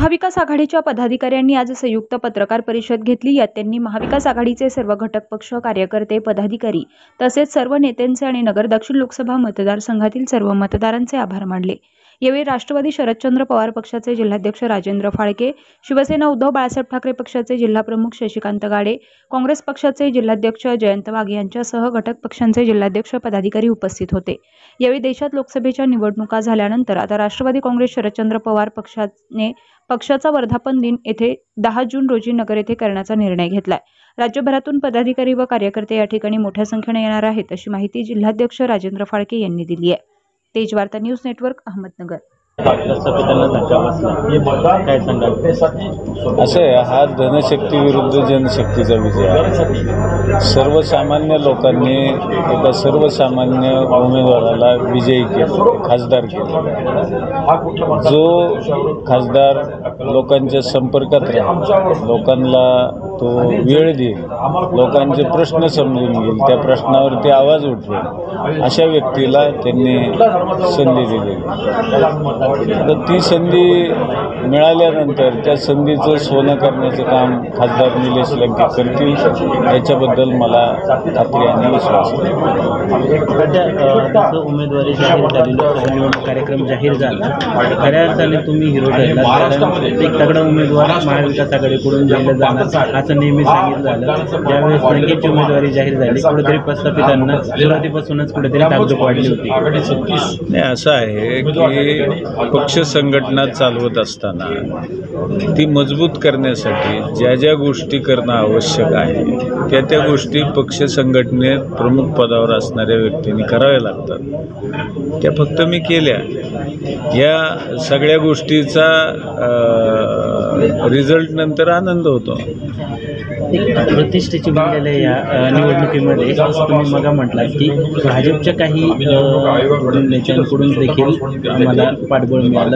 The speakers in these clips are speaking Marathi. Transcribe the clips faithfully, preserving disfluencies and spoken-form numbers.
महाविकास आघाडीच्या पदाधिकाऱ्यांनी आज संयुक्त पत्रकार परिषद घेतली। यात त्यांनी महाविकास आघाडीचे सर्व घटक पक्ष, कार्यकर्ते, पदाधिकारी तसेच सर्व नेत्यांचे आणि नगर दक्षिण लोकसभा मतदारसंघातील सर्व मतदारांचे आभार मानले। यावेळी राष्ट्रवादी शरदचंद्र पवार पक्षाचे जिल्हाध्यक्ष राजेंद्र फाळके, शिवसेना उद्धव बाळासाहेब ठाकरे पक्षाचे जिल्हाप्रमुख शशिकांत गाडे, काँग्रेस पक्षाचे जिल्हाध्यक्ष जयंत वाघ यांच्यासह घटक पक्षांचे जिल्हाध्यक्ष पदाधिकारी उपस्थित होते। यावेळी देशात लोकसभेच्या निवडणुका झाल्यानंतर आता राष्ट्रवादी काँग्रेस शरदचंद्र पवार पक्षाने पक्षाचा वर्धापन दिन येथे दहा जून रोजी नगर येथे करण्याचा निर्णय घेतलाय। राज्यभरातून पदाधिकारी व कार्यकर्ते या ठिकाणी मोठ्या संख्येने येणार आहेत, अशी माहिती जिल्हाध्यक्ष राजेंद्र फाळके यांनी दिली आहे। तेज वार्ता न्यूज नेटवर्क, अहमदनगर। असं आहे, हा धनशक्ती विरुद्ध जनशक्तीचा विजय आहे। सर्वसामान्य लोकांनी एका सर्वसामान्य उमेदवाराला विजयी केले, खासदार केले। जो खासदार लोकांच्या संपर्कात राहील, लोकांना तो वेळ देईल, लोकांचे प्रश्न समजून घेईल, त्या प्रश्नावरती आवाज उठवेल, अशा व्यक्तीला त्यांनी संधी दिली। तर ती संधी मिळाल्यानंतर त्या संधीचं सोनं करण्याचं काम खासदार निलेश लंके करतील, याच्याबद्दल मला खात्री आणि विश्वास आहे। उमेदवारी जाहीर झाली, लोकसभा कार्यक्रम जाहीर झाला, खऱ्या अर्थाने तुम्ही हिरो ठरला, कारण एक तगडा उमेदवार महाविकास आघाडीकडून दिला जाणार असं नेहमी सांगितलं झालं। ज्यावेळेस लंकेची उमेदवारी जाहीर झाली, कुठेतरी प्रस्थापितांना सुरुवातीपासूनच कुठेतरी ताकद वाढली होती। नाही, असं आहे की पक्ष संघटना चालवत असताना ती मजबूत करण्यासाठी ज्या ज्या गोष्टी करणं आवश्यक आहे, त्या त्या गोष्टी पक्ष संघटनेत प्रमुख पदावर असणाऱ्या व्यक्तींनी कराव्या लागतात। त्या फक्त मी केल्या। या सगळ्या गोष्टीचा रिझल्ट नंतर आनंद होतो। प्रतिष्ठेची बनलेल्या या निवडणुकीमध्ये तुम्ही मग म्हटलात की भाजपच्या काही नेत्यांकडून देखील आम्हाला पाठबळ मिळालं।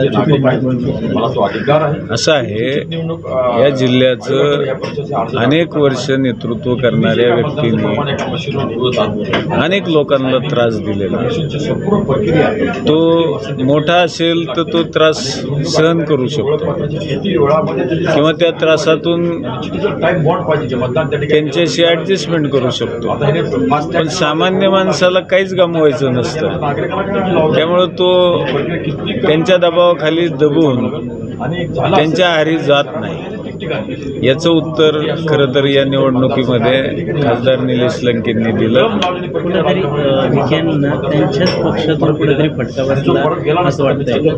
असं आहे, या जिल्ह्याचं अनेक वर्ष नेतृत्व करणाऱ्या व्यक्तींनी अनेक लोकांना त्रास दिलेला आहे। तो मोठा असेल तर तो त्रास सहन करू शकतो किंवा त्या त्रासातून त्यांच्याशी ऍडजस्टमेंट करू शकतो, पण सामान्य माणसाला काहीच गमवायचं नसतं। त्यामुळे तो त्यांच्या दबावाखाली दबून त्यांच्या आहारी जात नाही। याचं उत्तर खरं तर या निवडणुकीमध्ये खासदार निलेश लंकेंनी दिलं। कुठेतरी विखेंना त्यांच्याच पक्षातून कुठेतरी फटका बसला असं वाटतंय।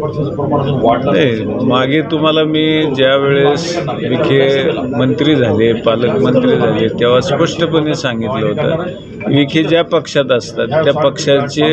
मागे तुम्हाला मी ज्या वेळेस विखे मंत्री झाले, पालकमंत्री झाले, तेव्हा स्पष्टपणे सांगितलं होतं, विखे ज्या पक्षात असतात त्या पक्षाचे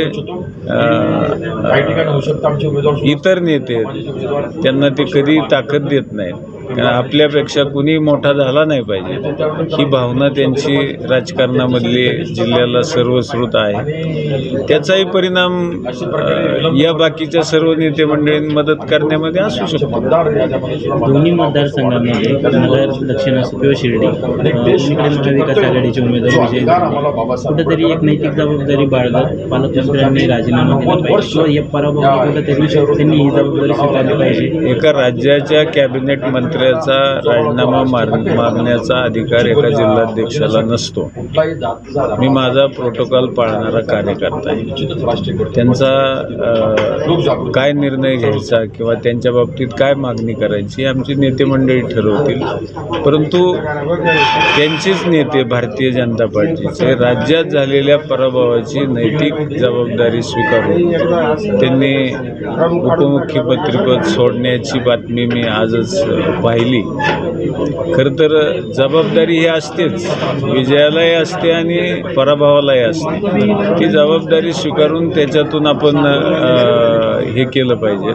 इतर नेते त्यांना ते कधी ताकद देत नाहीत, कारण आपल्यापेक्षा कुणी मोठा झाला नाही पाहिजे, ही भावना त्यांची राजकारणामधली जिल्ह्याला सर्वश्रुत आहे। त्याचाही परिणाम या बाकीच्या सर्व नेते मंडळींनी मदत करण्यामध्ये असू शकतो। दोन्ही मतदारसंघांमध्ये नगर दक्षिण असो किंवा शिर्डी, महाविकास आघाडीचे उमेदवार विजयी झाले। कुठेतरी एक नैतिक जबाबदारी बाळगत पालकमंत्र्यांनी राजीनामा दिला पाहिजे किंवा या पराभवाला कुठेतरी त्यांनी ही जबाबदारी स्वीकारली पाहिजे। एका राज्याच्या कॅबिनेट मंत्र्याचा राजीनामा मागण्याचा अधिकार एका जिल्हाध्यक्षाला नसतो। मी माझा प्रोटोकॉल पाळणारा कार्यकर्ता आहे। त्यांचा काय निर्णय घ्यायचा किंवा त्यांच्या बाबतीत काय मागणी करायची आमची नेते मंडळी ठरवतील, परंतु त्यांचेच नेते भारतीय जनता पार्टीचे राज्यात झालेल्या पराभवाची नैतिक जबाबदारी स्वीकारून त्यांनी उपमुख्यमंत्रीपद सोडण्याची बातमी मी आजच पाहिली। खरं तर जबाबदारी ही असतेच, विजयालाही असते आणि पराभवालाही असते। ती जबाबदारी स्वीकारून त्याच्यातून आपण हे केलं पाहिजे,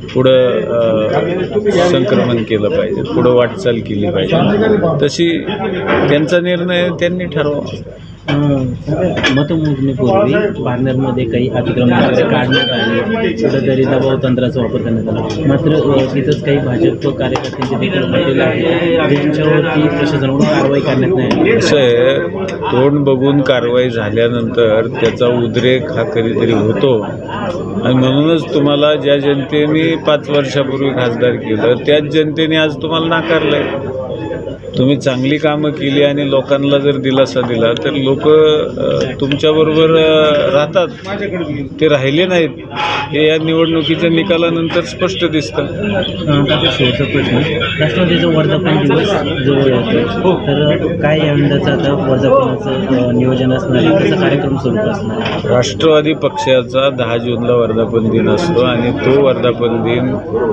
पुढं संक्रमण केलं पाहिजे, पुढं वाटचाल केली पाहिजे। तशी त्यांचा निर्णय त्यांनी ठरवावा। अं, मतमोजणीपूर्वी पारनेरमध्ये काही अतिक्रमण वगैरे काढण्यात आले, कुठेतरी दबाव तंत्राचा वापर करण्यात आला. मात्र अं, तिथंच काही भाजप कार्यकर्त्यांचे देखील हॉटेल आहे ज्यांच्यावरती प्रशासनाकडून कारवाई करण्यात नाही आली. असं आहे, तोंड बघून कारवाई झाल्यानंतर त्याचा उद्रेक हा कधीतरी होतो आणि म्हणूनच तुम्हाला ज्या जनतेने पाच वर्षापूर्वी खासदार केलं त्याच जनतेने आज तुम्हाला नाकारलंय. तुम्ही चांगली कामं केली आणि लोकांना जर दिलासा दिला तर लोक तुमच्याबरोबर अ, राहतात. ते राहिले नाहीत हे या निवडणुकीच्या निकालानंतर स्पष्ट दिसतं. अं, आता शेवटचा प्रश्न, राष्ट्रवादीचा वर्धापन दिवस जवळ येतो, तर काय या यंदाचं आता वर्धापनाचं अं, नियोजन असणार आहे, त्याचा कार्यक्रम स्वरूप असणार आहे? राष्ट्रवादी पक्षाचा दहा जूनला वर्धापन दिन असतो आणि तो वर्धापन दिन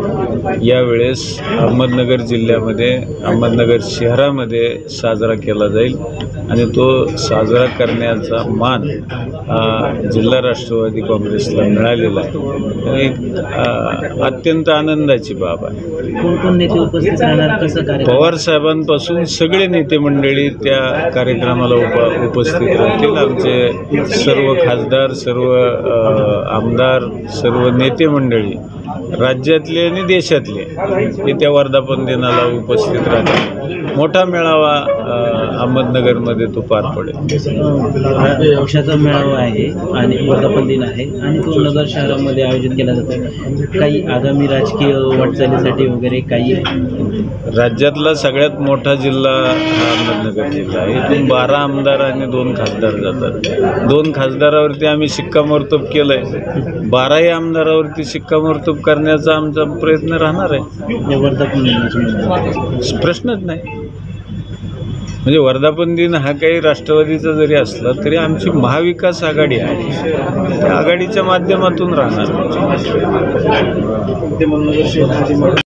यावेळेस अहमदनगर जिल्ह्यामध्ये अहमदनगर शहरामध्ये साजरा केला जाईल आणि तो साजरा करण्याचा मान हा जिल्हा राष्ट्रवादी काँग्रेसला मिळालेला आहे. एक अ, अत्यंत आनंदाची बाब आहे. कोण कोण नेते उपस्थित राहणार, कसं कार्यक्रम? पवार साहेबांपासून सगळे नेते मंडळी त्या कार्यक्रमाला उप उपस्थित राहतील. आमचे सर्व खासदार, सर्व अ, आमदार, सर्व नेते मंडळी राज्यातले आणि देशातले हे त्या वर्धापन दिनाला उपस्थित राहतील. मोठा मेळावा अ, अहमदनगरमध्ये तो पार पडेल. अं, पक्षाचा मेळावा आहे आणि वर्धापन दिन आहे आणि तो नगर शहरामध्ये आयोजित केला जातो. काही आगामी राजकीय वाटचालीसाठी वगैरे काही? राज्यातला सगळ्यात मोठा जिल्हा हा अहमदनगर जिल्हा आहे. इथून बारा आमदार आणि दोन खासदार जातात. दोन खासदारावरती आम्ही शिक्कामोर्तब केलंय. बाराही आमदारावरती शिक्कामोर्तब करण्याचा आमचा प्रयत्न राहणार आहे. या वर्धापन दिनाची प्रश्नच नाही. म्हणजे वर्धापन दिन हा काही राष्ट्रवादीचा जरी असला तरी आमची महाविकास आघाडी आहे, त्या आघाडीच्या माध्यमातून राहणार.